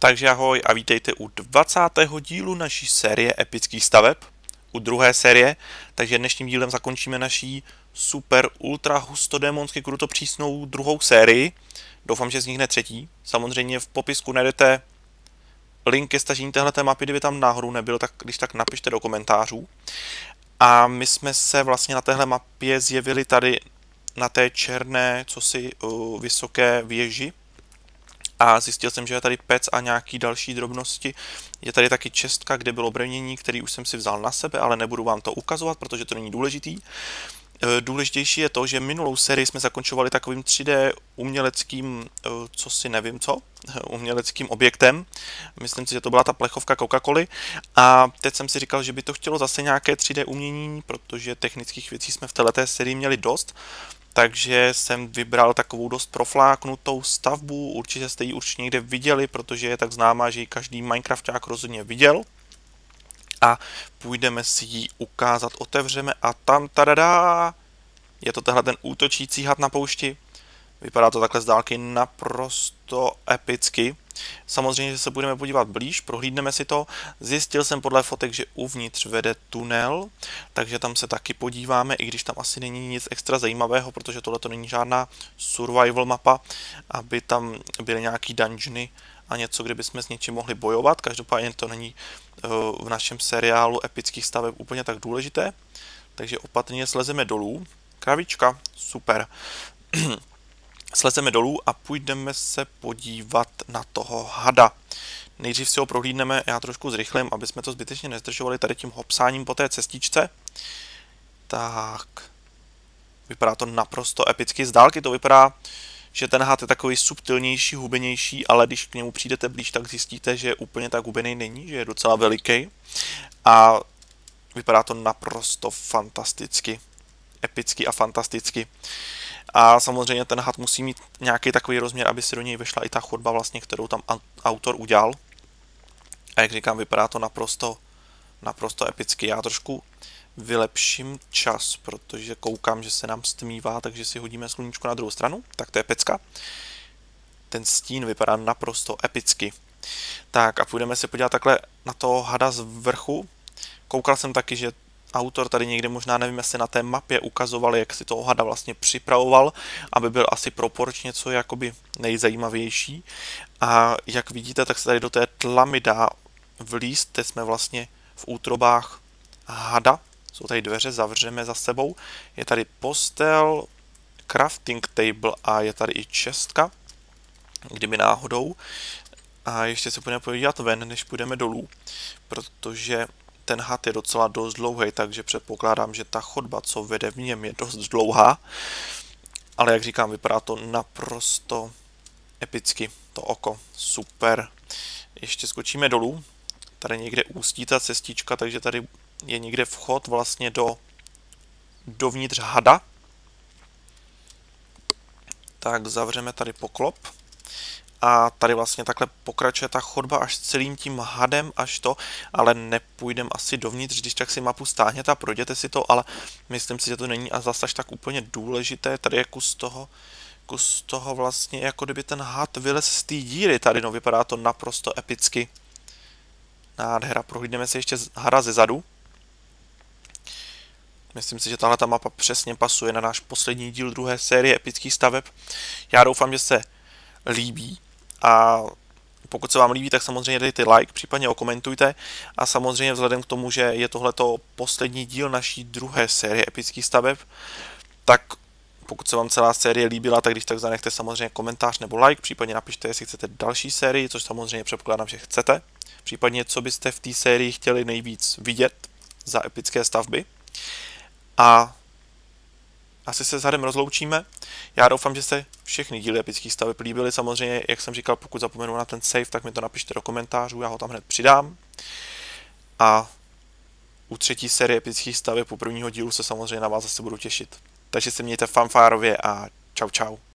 Takže ahoj a vítejte u 20. dílu naší série epických staveb, u druhé série, takže dnešním dílem zakončíme naší super ultra hustodémonsky krutopřísnou druhou sérii. Doufám, že vznikne třetí. Samozřejmě v popisku najdete link ke stažení téhleté mapy, kdyby tam náhodou nebyl, tak když tak napište do komentářů. A my jsme se vlastně na téhle mapě zjevili tady na té černé, vysoké věži. A zjistil jsem, že je tady pec a nějaký další drobnosti. Je tady taky čestka, kde bylo brnění, který už jsem si vzal na sebe, ale nebudu vám to ukazovat, protože to není důležitý. Důležitější je to, že minulou sérii jsme zakončovali takovým 3D uměleckým, uměleckým objektem. Myslím si, že to byla ta plechovka Coca-Coly. A teď jsem si říkal, že by to chtělo zase nějaké 3D umění, protože technických věcí jsme v této sérii měli dost. Takže jsem vybral takovou dost profláknutou stavbu, určitě jste ji už někde viděli, protože je tak známá, že ji každý Minecrafták rozhodně viděl. A půjdeme si ji ukázat, otevřeme a tam tadadá! Je to tenhle ten útočící had na poušti. Vypadá to takhle z dálky naprosto epicky. Samozřejmě, že se budeme podívat blíž, prohlídneme si to. Zjistil jsem podle fotek, že uvnitř vede tunel, takže tam se taky podíváme, i když tam asi není nic extra zajímavého, protože tohle to není žádná survival mapa, aby tam byly nějaký dungeony a něco, kde bychom s něčím mohli bojovat. Každopádně to není v našem seriálu epických staveb úplně tak důležité. Takže opatrně slezeme dolů. Kravička, super. Slezeme dolů a půjdeme se podívat na toho hada. Nejdřív si ho prohlídneme, já trošku zrychlím, aby jsme to zbytečně nezdržovali tady tím hopsáním po té cestičce. Tak, vypadá to naprosto epicky. Z dálky to vypadá, že ten had je takový subtilnější, hubenější, ale když k němu přijdete blíž, tak zjistíte, že úplně tak hubený není, že je docela veliký. A vypadá to naprosto fantasticky. Epicky a fantasticky. A samozřejmě ten had musí mít nějaký takový rozměr, aby se do něj vešla i ta chodba, vlastně, kterou tam autor udělal. A jak říkám, vypadá to naprosto epicky. Já trošku vylepším čas, protože koukám, že se nám stmívá, takže si hodíme sluníčko na druhou stranu. Tak to je pecka. Ten stín vypadá naprosto epicky. Tak a půjdeme se podívat takhle na toho hada z vrchu. Koukal jsem taky, že autor tady někde, možná nevím, jestli na té mapě ukazoval, jak si toho hada vlastně připravoval, aby byl asi proporčně co jakoby nejzajímavější. A jak vidíte, tak se tady do té tlamy dá vlízt. Teď jsme vlastně v útrobách hada. Jsou tady dveře, zavřeme za sebou. Je tady postel, crafting table a je tady i čestka, kdyby náhodou. A ještě se budeme podívat ven, než půjdeme dolů, protože ten had je docela dost dlouhý, takže předpokládám, že ta chodba, co vede v něm, je dost dlouhá. Ale jak říkám, vypadá to naprosto epicky, to oko, super. Ještě skočíme dolů, tady někde ústí ta cestička, takže tady je někde vchod vlastně dovnitř hada. Tak zavřeme tady poklop. A tady vlastně takhle pokračuje ta chodba až celým tím hadem, až to, ale nepůjdeme asi dovnitř, když tak si mapu stáhněte a projděte si to, ale myslím si, že to není a zase tak úplně důležité. Tady je kus toho vlastně, jako kdyby ten had vylez z té díry tady, no vypadá to naprosto epicky. Nádhera, prohlídneme si ještě hada ze zadu. Myslím si, že tahle ta mapa přesně pasuje na náš poslední díl druhé série epických staveb. Já doufám, že se líbí. A pokud se vám líbí, tak samozřejmě dejte like, případně okomentujte. A samozřejmě vzhledem k tomu, že je tohleto poslední díl naší druhé série epických staveb, tak pokud se vám celá série líbila, tak když tak zanechte samozřejmě komentář nebo like, případně napište, jestli chcete další sérii, což samozřejmě předpokládám, že chcete. Případně, co byste v té sérii chtěli nejvíc vidět za epické stavby. A asi se s hadem rozloučíme. Já doufám, že se všechny díly epických staveb líbily. Samozřejmě, jak jsem říkal, pokud zapomenu na ten save, tak mi to napište do komentářů, já ho tam hned přidám. A u třetí série epických staveb u prvního dílu se samozřejmě na vás zase budu těšit. Takže se mějte fanfárově a čau čau.